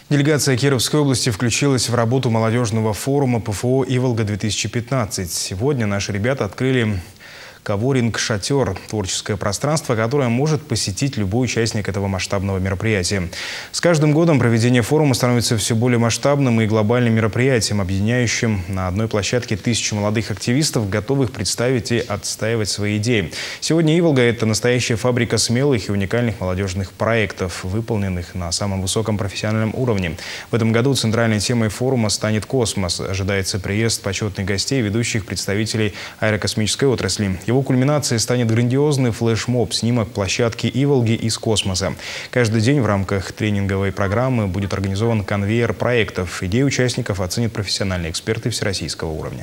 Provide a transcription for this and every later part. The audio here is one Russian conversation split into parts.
Делегация Кировской области включилась в работу молодежного форума ПФО «Иволга-2015». Сегодня наши ребята открыли коворинг-шатер – творческое пространство, которое может посетить любой участник этого масштабного мероприятия. С каждым годом проведение форума становится все более масштабным и глобальным мероприятием, объединяющим на одной площадке тысячи молодых активистов, готовых представить и отстаивать свои идеи. Сегодня Иволга – это настоящая фабрика смелых и уникальных молодежных проектов, выполненных на самом высоком профессиональном уровне. В этом году центральной темой форума станет космос. Ожидается приезд почетных гостей, ведущих представителей аэрокосмической отрасли. Его кульминацией станет грандиозный флешмоб – снимок площадки Иволги из космоса. Каждый день в рамках тренинговой программы будет организован конвейер проектов. Идеи участников оценят профессиональные эксперты всероссийского уровня.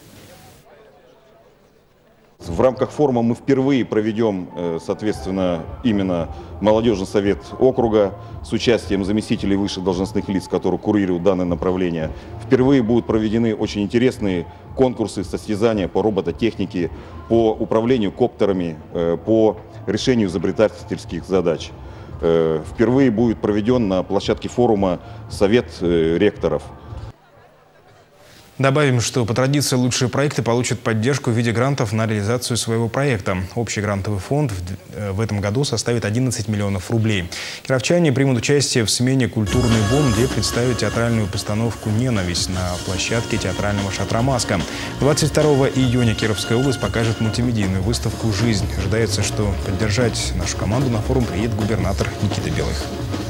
В рамках форума мы впервые проведем, соответственно, именно молодежный совет округа с участием заместителей высших должностных лиц, которые курируют данное направление. Впервые будут проведены очень интересные конкурсы, состязания по робототехнике, по управлению коптерами, по решению изобретательских задач. Впервые будет проведен на площадке форума совет ректоров. Добавим, что по традиции лучшие проекты получат поддержку в виде грантов на реализацию своего проекта. Общий грантовый фонд в этом году составит 11 миллионов рублей. Кировчане примут участие в смене «Культурный бум», где представят театральную постановку «Ненависть» на площадке театрального шатра «Маска». 22 июня Кировская область покажет мультимедийную выставку «Жизнь». Ожидается, что поддержать нашу команду на форум приедет губернатор Никита Белых.